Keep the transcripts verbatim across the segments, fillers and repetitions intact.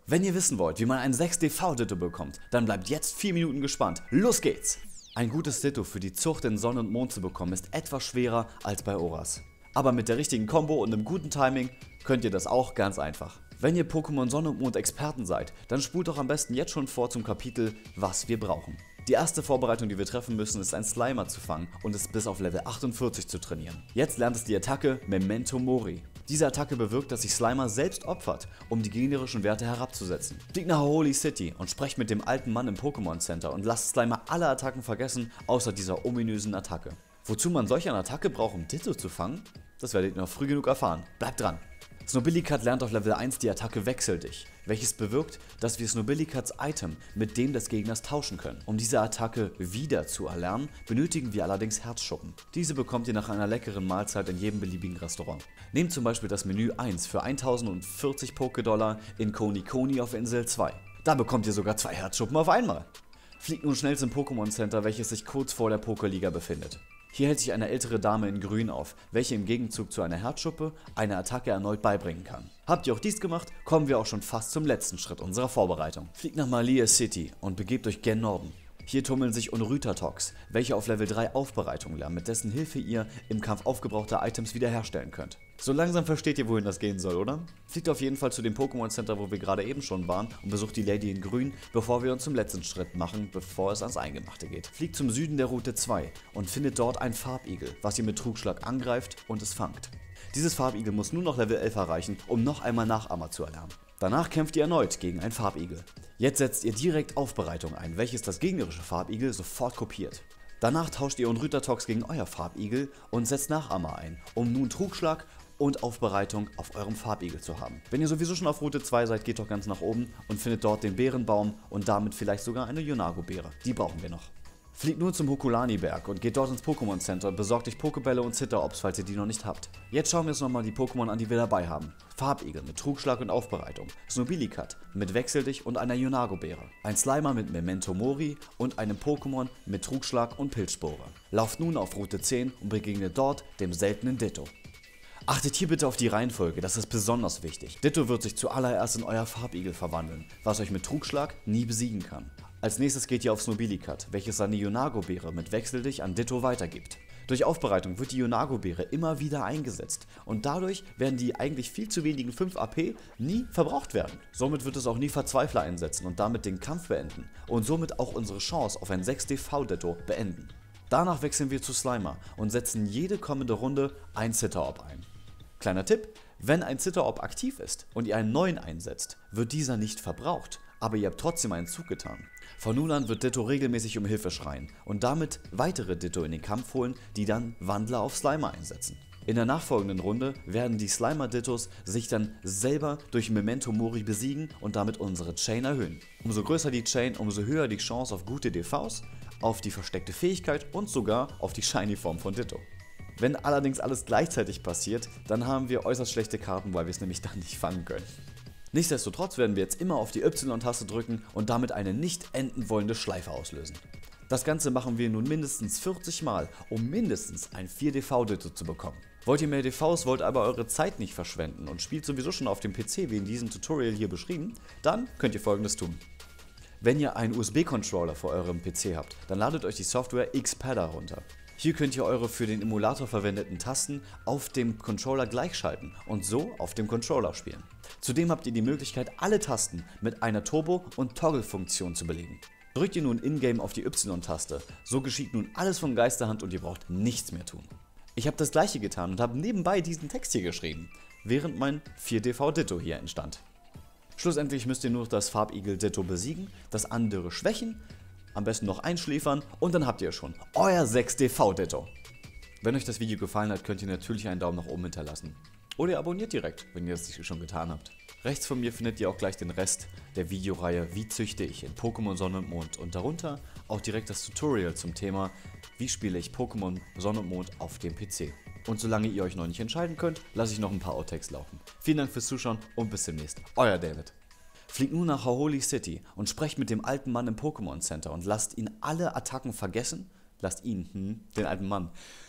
Wenn ihr wissen wollt, wie man ein sechs D V-Ditto bekommt, dann bleibt jetzt vier Minuten gespannt. Los geht's! Ein gutes Ditto für die Zucht in Sonne und Mond zu bekommen ist etwas schwerer als bei Oras. Aber mit der richtigen Kombo und einem guten Timing könnt ihr das auch ganz einfach. Wenn ihr Pokémon Sonne und Mond Experten seid, dann spult doch am besten jetzt schon vor zum Kapitel, was wir brauchen. Die erste Vorbereitung, die wir treffen müssen, ist ein Slimer zu fangen und es bis auf Level achtundvierzig zu trainieren. Jetzt lernt es die Attacke Memento Mori. Diese Attacke bewirkt, dass sich Slimer selbst opfert, um die gegnerischen Werte herabzusetzen. Fliegt nach Holy City und sprecht mit dem alten Mann im Pokémon Center und lasst Slimer alle Attacken vergessen, außer dieser ominösen Attacke. Wozu man solch eine Attacke braucht, um Ditto zu fangen? Das werdet ihr noch früh genug erfahren. Bleibt dran! Snobillicat lernt auf Level eins die Attacke Wechsel dich, welches bewirkt, dass wir Snobillicats Item mit dem des Gegners tauschen können. Um diese Attacke wieder zu erlernen, benötigen wir allerdings Herzschuppen. Diese bekommt ihr nach einer leckeren Mahlzeit in jedem beliebigen Restaurant. Nehmt zum Beispiel das Menü eins für eintausendvierzig Pokédollar in Konikoni auf Insel zwei. Da bekommt ihr sogar zwei Herzschuppen auf einmal. Fliegt nun schnell zum Pokémon Center, welches sich kurz vor der Pokéliga befindet. Hier hält sich eine ältere Dame in Grün auf, welche im Gegenzug zu einer Herzschuppe eine Attacke erneut beibringen kann. Habt ihr auch dies gemacht, kommen wir auch schon fast zum letzten Schritt unserer Vorbereitung. Fliegt nach Malia City und begebt euch gen Norden. Hier tummeln sich Onrhyta-Tox, welche auf Level drei Aufbereitung lernen, mit dessen Hilfe ihr im Kampf aufgebrauchte Items wiederherstellen könnt. So langsam versteht ihr, wohin das gehen soll, oder? Fliegt auf jeden Fall zu dem Pokémon Center, wo wir gerade eben schon waren, und besucht die Lady in Grün, bevor wir uns zum letzten Schritt machen, bevor es ans Eingemachte geht. Fliegt zum Süden der Route zwei und findet dort ein Farbigel, was ihr mit Trugschlag angreift und es fangt. Dieses Farbigel muss nur noch Level elf erreichen, um noch einmal Nachahmer zu erlernen. Danach kämpft ihr erneut gegen ein Farbigel. Jetzt setzt ihr direkt Aufbereitung ein, welches das gegnerische Farbigel sofort kopiert. Danach tauscht ihr Onrhyta-Tox gegen euer Farbigel und setzt Nachahmer ein, um nun Trugschlag und Aufbereitung auf eurem Farbigel zu haben. Wenn ihr sowieso schon auf Route zwei seid, geht doch ganz nach oben und findet dort den Bärenbaum und damit vielleicht sogar eine Yonago-Beere. Die brauchen wir noch. Fliegt nun zum Hokulani-Berg und geht dort ins Pokémon Center und besorgt euch Pokebälle und Zitter-Ops, falls ihr die noch nicht habt. Jetzt schauen wir uns nochmal die Pokémon an, die wir dabei haben. Farbigel mit Trugschlag und Aufbereitung, Snobillicat mit Wechsel dich und einer Yonago-Beere, ein Slimer mit Memento Mori und einem Pokémon mit Trugschlag und Pilzspore. Lauft nun auf Route zehn und begegnet dort dem seltenen Ditto. Achtet hier bitte auf die Reihenfolge, das ist besonders wichtig. Ditto wird sich zuallererst in euer Farbigel verwandeln, was euch mit Trugschlag nie besiegen kann. Als nächstes geht ihr auf Snobillicat, welches seine Yonago-Beere mit Wechsel dich an Ditto weitergibt. Durch Aufbereitung wird die Yonago-Beere immer wieder eingesetzt und dadurch werden die eigentlich viel zu wenigen fünf A P nie verbraucht werden. Somit wird es auch nie Verzweifler einsetzen und damit den Kampf beenden und somit auch unsere Chance auf ein sechs D V-Ditto beenden. Danach wechseln wir zu Slimer und setzen jede kommende Runde ein Zitter-Op ein. Kleiner Tipp, wenn ein Zitter-Op aktiv ist und ihr einen neuen einsetzt, wird dieser nicht verbraucht, aber ihr habt trotzdem einen Zug getan. Von nun an wird Ditto regelmäßig um Hilfe schreien und damit weitere Ditto in den Kampf holen, die dann Wandler auf Slimer einsetzen. In der nachfolgenden Runde werden die Slimer-Dittos sich dann selber durch Memento Mori besiegen und damit unsere Chain erhöhen. Umso größer die Chain, umso höher die Chance auf gute D Vs, auf die versteckte Fähigkeit und sogar auf die Shiny-Form von Ditto. Wenn allerdings alles gleichzeitig passiert, dann haben wir äußerst schlechte Karten, weil wir es nämlich dann nicht fangen können. Nichtsdestotrotz werden wir jetzt immer auf die Y-Taste drücken und damit eine nicht enden wollende Schleife auslösen. Das Ganze machen wir nun mindestens vierzig Mal, um mindestens ein vier D V-Ditto zu bekommen. Wollt ihr mehr D Vs, wollt aber eure Zeit nicht verschwenden und spielt sowieso schon auf dem P C wie in diesem Tutorial hier beschrieben, dann könnt ihr Folgendes tun. Wenn ihr einen U S B-Controller vor eurem P C habt, dann ladet euch die Software Xpadder runter. Hier könnt ihr eure für den Emulator verwendeten Tasten auf dem Controller gleichschalten und so auf dem Controller spielen. Zudem habt ihr die Möglichkeit, alle Tasten mit einer Turbo- und Toggle-Funktion zu belegen. Drückt ihr nun in-game auf die Y-Taste, so geschieht nun alles von Geisterhand und ihr braucht nichts mehr tun. Ich habe das gleiche getan und habe nebenbei diesen Text hier geschrieben, während mein vier D V-Ditto hier entstand. Schlussendlich müsst ihr nur das Farbigel-Ditto besiegen, das andere schwächen, am besten noch einschläfern und dann habt ihr schon euer sechs D V-Ditto. Wenn euch das Video gefallen hat, könnt ihr natürlich einen Daumen nach oben hinterlassen. Oder ihr abonniert direkt, wenn ihr das schon getan habt. Rechts von mir findet ihr auch gleich den Rest der Videoreihe Wie züchte ich in Pokémon Sonne und Mond und darunter auch direkt das Tutorial zum Thema Wie spiele ich Pokémon Sonne und Mond auf dem P C. Und solange ihr euch noch nicht entscheiden könnt, lasse ich noch ein paar Outtakes laufen. Vielen Dank fürs Zuschauen und bis demnächst. Euer David. Fliegt nun nach Holy City und sprecht mit dem alten Mann im Pokémon Center und lasst ihn alle Attacken vergessen. Lasst ihn, hm, den alten Mann.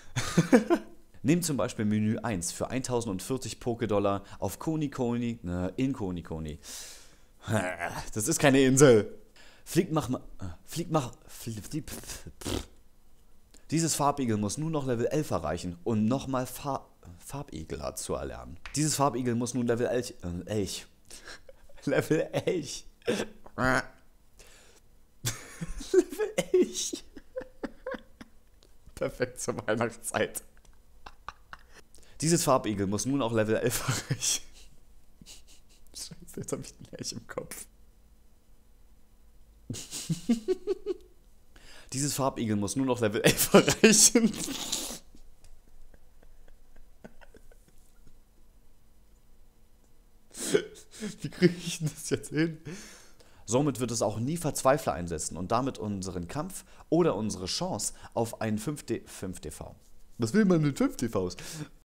Nehmt zum Beispiel Menü eins für eintausendvierzig Pokédollar auf Konikoni, ne, in Konikoni. Das ist keine Insel. Flieg, mach mal. Flieg, mach. Flieg, flieg, Dieses Farbigel muss nur noch Level elf erreichen und nochmal Farb, Farbigelart zu erlernen. Dieses Farbigel muss nun Level elf. Äh, Elch. Level elf. Level elf. Perfekt zur Weihnachtszeit. Dieses Farbigel muss nun auch Level elf erreichen. Scheiße, jetzt hab ich den Elch im Kopf. Dieses Farbigel muss nur noch Level elf erreichen. Wie kriege ich das jetzt hin? Somit wird es auch nie Verzweifler einsetzen und damit unseren Kampf oder unsere Chance auf einen fünf D V. Was will man mit fünf D Vs?